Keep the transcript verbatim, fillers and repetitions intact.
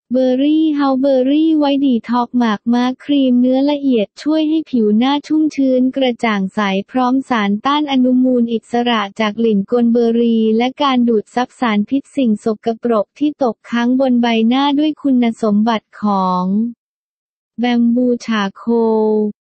เบอร์รี่เฮาเบอร์รี่ไวท์ดีท็อกหมากม้าครีมเนื้อละเอียดช่วยให้ผิวหน้าชุ่มชื้นกระจ่างใสพร้อมสารต้านอนุมูลอิสระจากกลิ่นกลเบอร์รี่และการดูดซับสารพิษสิ่งสกปรกที่ตกค้างบนใบหน้าด้วยคุณสมบัติของแบมบูชาโคล